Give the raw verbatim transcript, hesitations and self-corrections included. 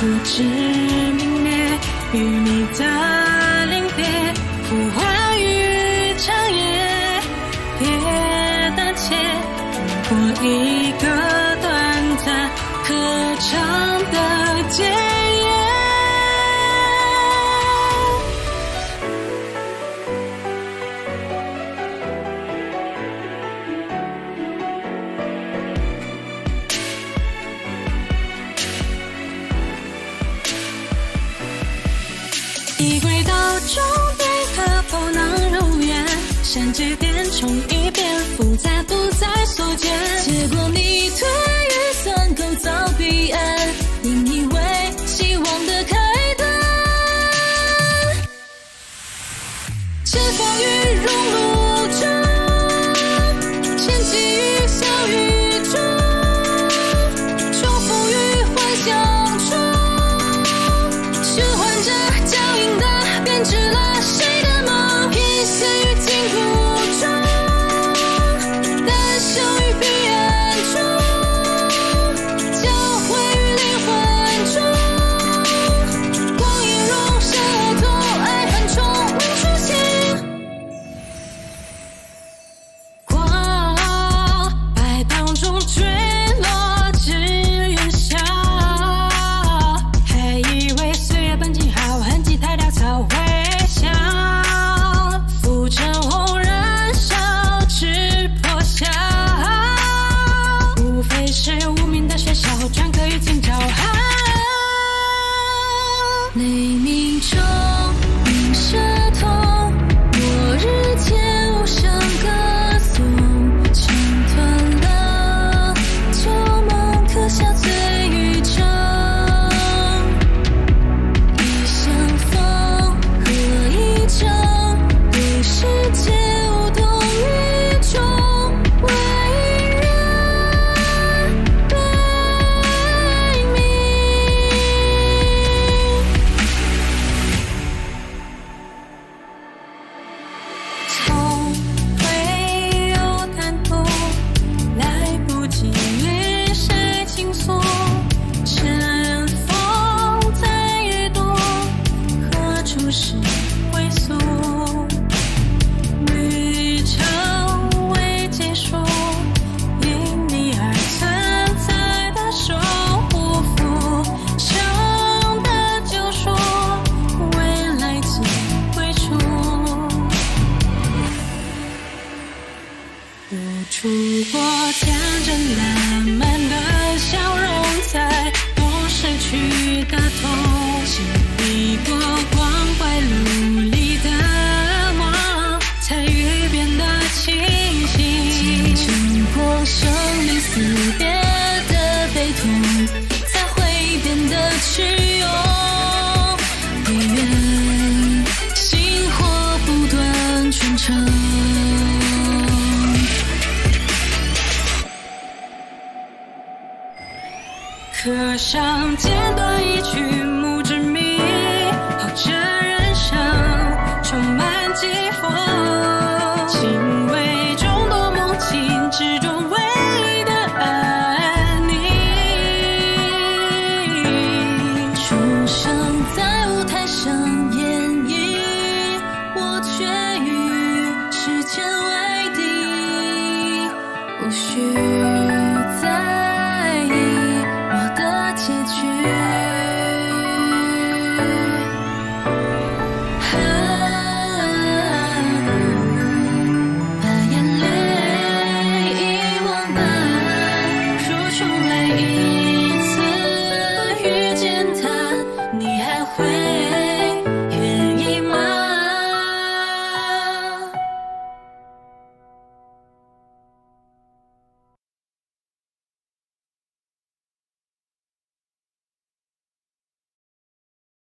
数至泯灭，与你的临别，浮华于长夜，别胆怯，度过一个短暂可长的结业。衣柜到终点，可否能如愿？删节点，重一遍，复杂不再所见。结果你推预算构造彼岸，引以为希望的开端。前风雨融路中，前际遇小雨中，重逢于幻想中，循环着脚印的编织了谁的梦，一线于净土中，淡笑于彼岸中，交汇于灵魂中，光阴容伤而痛，爱恨重能出现。光白当中坠落至元宵，还以为岁月本静好，痕迹太潦草微笑，浮沉红燃烧至破晓，无非是无名的学校，篆刻于今朝。雷鸣中鸣蛇痛，末日前无声歌颂，成吞了旧梦，刻下醉与争。一相逢，何以争？对世界无动于衷，为人悲鸣。从会有贪图，来不及与谁倾诉，尘封在阅读，何处是归宿？旅程未结束，因你而存在的守护符，生的救赎，未来自归处。不出过天真烂漫的笑容，才懂失去的痛，经历过光怪陆离的梦，才愈变得清醒，经过生离死别的悲痛，才会变得隽永。唯愿星火不断传承，刻上简短一曲墓之谜，后这人生充满疾风，情为众多梦境之中唯一的安宁。众生在舞台上演绎，我却与时间为敌，无需在意我的结局。把眼泪遗忘吧，如重来一次遇见他，你还会